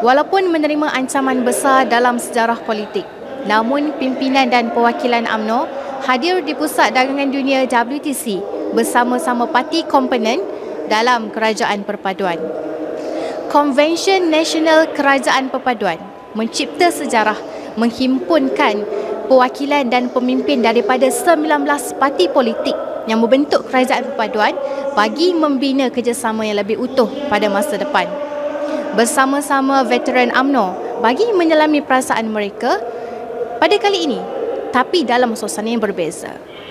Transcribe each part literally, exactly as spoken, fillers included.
Walaupun menerima ancaman besar dalam sejarah politik, namun pimpinan dan perwakilan U M N O hadir di Pusat Dagangan Dunia W T C bersama-sama parti komponen dalam Kerajaan Perpaduan. Konvensyen Nasional Kerajaan Perpaduan mencipta sejarah menghimpunkan perwakilan dan pemimpin daripada sembilan belas parti politik yang membentuk Kerajaan Perpaduan bagi membina kerjasama yang lebih utuh pada masa depan. Bersama-sama veteran U M N O bagi menyelami perasaan mereka pada kali ini, tapi dalam suasana yang berbeza.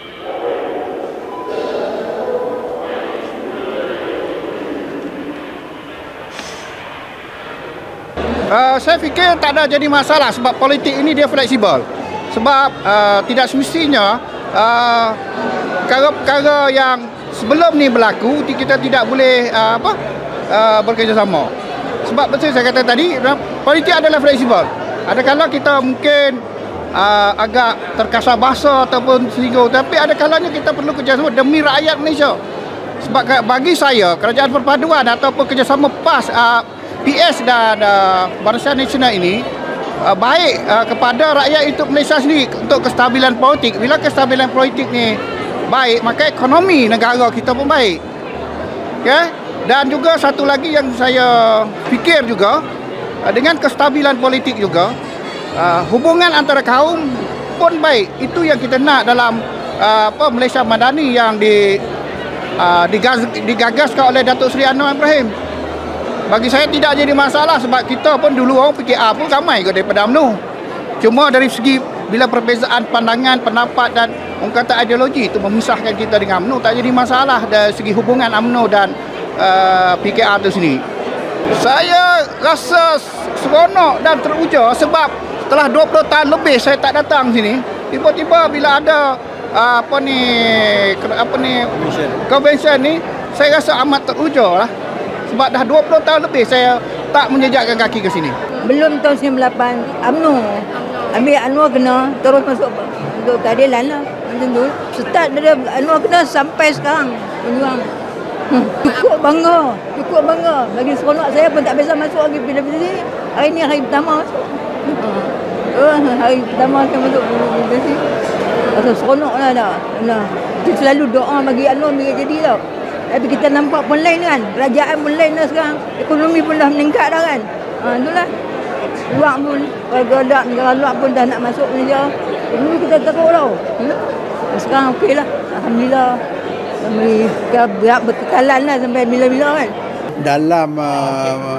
Uh, saya fikir tak ada jadi masalah sebab politik ini dia fleksibel. Sebab uh, tidak semestinya uh, perkara-perkara yang sebelum ni berlaku kita tidak boleh uh, apa uh, bekerjasama. Sebab betul saya kata tadi, politik adalah fleksibel. Adakala kita mungkin uh, agak terkasar bahasa ataupun singgung, tapi ada kalanya kita perlu kerjasama demi rakyat Malaysia. Sebab bagi saya, Kerajaan Perpaduan ataupun kerjasama PAS, uh, P S dan uh, Barisan Nasional ini uh, baik uh, kepada rakyat itu Malaysia sendiri untuk kestabilan politik. Bila kestabilan politik ni baik, maka ekonomi negara kita pun baik. Okay? Dan juga satu lagi yang saya fikir juga, uh, dengan kestabilan politik juga, uh, hubungan antara kaum pun baik. Itu yang kita nak dalam uh, apa Malaysia Madani yang di, uh, digagaskan oleh Datuk Seri Anwar Ibrahim. Bagi saya tidak jadi masalah sebab kita pun dulu orang P K R pun ramai ke daripada U M N O. Cuma dari segi bila perbezaan pandangan, pendapat dan orang kata ideologi itu memisahkan kita dengan U M N O, tak jadi masalah dari segi hubungan U M N O dan uh, P K R itu sendiri. Saya rasa seronok dan teruja sebab setelah dua puluh tahun lebih saya tak datang sini, tiba-tiba bila ada uh, apa ni apa ni convention ni, saya rasa amat teruja lah. Sebab dah dua puluh tahun lebih saya tak menjejakkan kaki ke sini. Belum tahun sembilan puluh lapan, U M N O ambil Anwar kena terus masuk untuk keadilan lah. Macam tu. Start dari Anwar kena sampai sekarang. Berjuang. Cukup bangga. Cukup bangga. Bagi seronok saya pun tak biasa masuk lagi P W C. Hari ni hari pertama masuk. Uh, hari pertama saya masuk P W C. Rasa seronok lah dah. Nah. Kita selalu doa bagi Anwar bila jadi tau. Tapi kita nampak pun lain kan. Kerajaan pun lain dah sekarang. Ekonomi pun dah meningkat dah kan. Ha, itulah. Luar pun, warga negara luar pun dah nak masuk Malaysia. Dulu kita teruk tau. Sekarang okey lah. Alhamdulillah. Kami berat berkekalan lah sampai bila-bila kan. Dalam uh,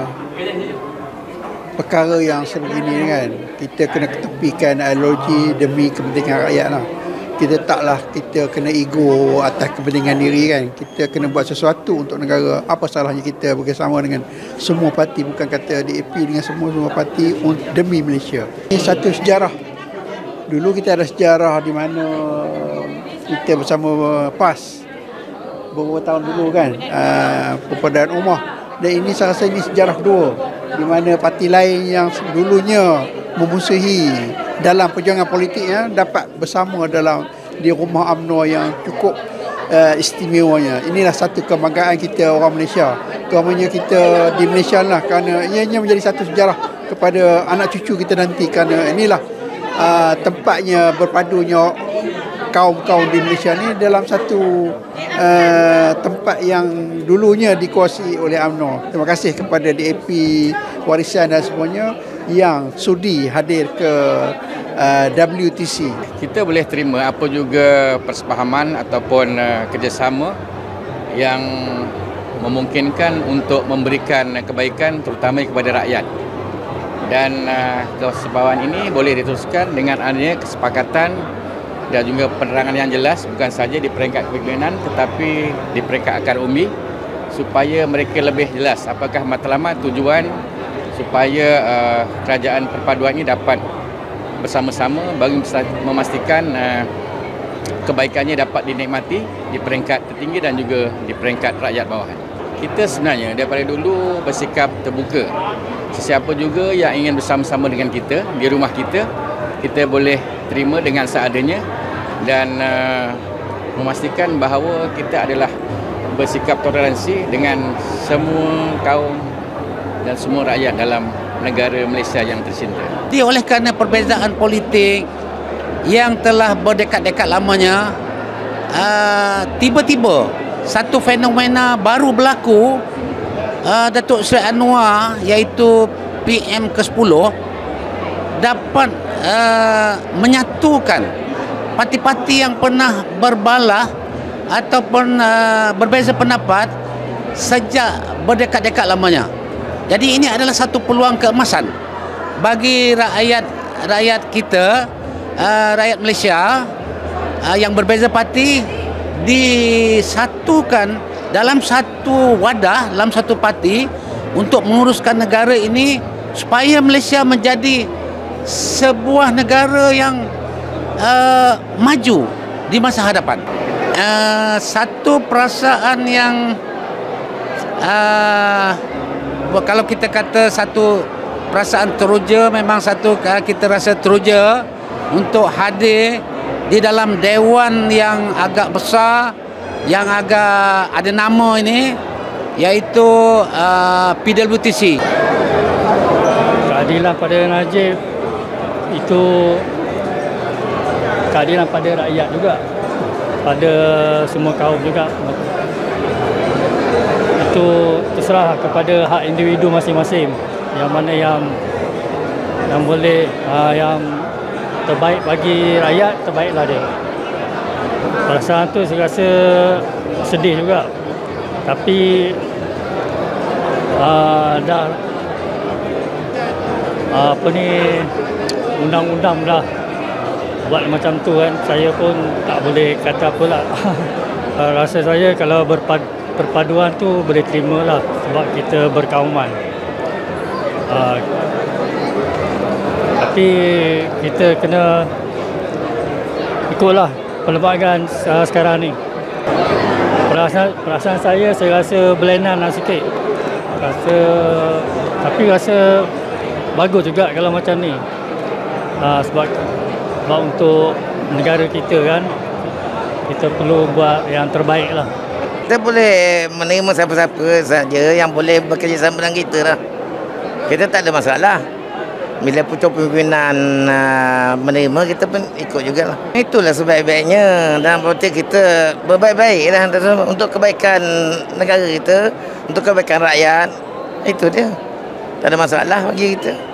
perkara yang sebegini kan, kita kena ketepikan ideologi demi kepentingan rakyat lah. Kita taklah kita kena ego atas kepentingan diri kan. Kita kena buat sesuatu untuk negara. Apa salahnya kita bersama dengan semua parti, bukan kata D A P, dengan semua-semua parti demi Malaysia. Ini satu sejarah. Dulu kita ada sejarah di mana kita bersama PAS beberapa tahun dulu kan, uh, Perpaduan Ummah. Dan ini saya rasa ini sejarah kedua di mana parti lain yang dulunya memusuhi dalam perjuangan politiknya dapat bersama dalam di rumah U M N O yang cukup uh, istimewanya. Inilah satu kebanggaan kita orang Malaysia, terutamanya kita di Malaysia lah, kerana ianya menjadi satu sejarah kepada anak cucu kita nanti, kerana inilah uh, tempatnya berpadunya kaum-kaum di Malaysia ni dalam satu uh, tempat yang dulunya dikuasai oleh U M N O. Terima kasih kepada D A P, Warisan dan semuanya yang sudi hadir ke uh, W T C. Kita boleh terima apa juga persefahaman ataupun uh, kerjasama yang memungkinkan untuk memberikan kebaikan terutama kepada rakyat. Dan uh, kesepahaman ini boleh diteruskan dengan adanya kesepakatan dan juga penerangan yang jelas, bukan saja di peringkat kepimpinan tetapi di peringkat akar umbi, supaya mereka lebih jelas apakah matlamat tujuan supaya uh, Kerajaan Perpaduan ini dapat bersama-sama bagi memastikan uh, kebaikannya dapat dinikmati di peringkat tertinggi dan juga di peringkat rakyat bawahan. Kita sebenarnya daripada dulu bersikap terbuka. Sesiapa juga yang ingin bersama-sama dengan kita di rumah kita, kita boleh terima dengan seadanya dan uh, memastikan bahawa kita adalah bersikap toleransi dengan semua kaum dan semua rakyat dalam negara Malaysia yang tercinta. Jadi oleh kerana perbezaan politik yang telah berdekat-dekat lamanya, uh, tiba-tiba satu fenomena baru berlaku, uh, Datuk Seri Anwar iaitu P M ke sepuluh dapat uh, menyatukan parti-parti yang pernah berbalah ataupun uh, berbeza pendapat sejak berdekat-dekat lamanya. Jadi ini adalah satu peluang keemasan bagi rakyat rakyat kita, uh, rakyat Malaysia uh, yang berbeza parti disatukan dalam satu wadah, dalam satu parti untuk menguruskan negara ini supaya Malaysia menjadi sebuah negara yang uh, maju di masa hadapan. Uh, satu perasaan yang uh, kalau kita kata satu perasaan teruja, memang satu kita rasa teruja untuk hadir di dalam dewan yang agak besar, yang agak ada nama ini, iaitu uh, P W T C. Keadilan pada Najib itu keadilan pada rakyat juga, pada semua kaum juga. Itu terserah kepada hak individu masing-masing, yang mana yang yang boleh uh, yang terbaik bagi rakyat, terbaiklah dia. Perasaan tu saya rasa sedih juga, tapi uh, dah uh, apa ni, undang-undang dah buat macam tu kan, saya pun tak boleh kata apalah. Rasa saya kalau berpad perpaduan tu boleh terima lah, sebab kita berkauman. Uh, tapi kita kena ikutlah perlembagaan uh, sekarang ni. Perasaan, perasaan saya, saya rasa berlainan lah sikit. Rasa, tapi rasa bagus juga kalau macam ni. Uh, sebab, sebab untuk negara kita kan, kita perlu buat yang terbaik lah. Kita boleh menerima siapa-siapa saja yang boleh bekerjasama dengan kita lah. Kita tak ada masalah. Bila pucuk pimpinan uh, menerima, kita pun ikut jugalah. Itulah sebaik-baiknya dalam politik, kita berbaik-baik lah untuk kebaikan negara kita, untuk kebaikan rakyat. Itu dia. Tak ada masalah bagi kita.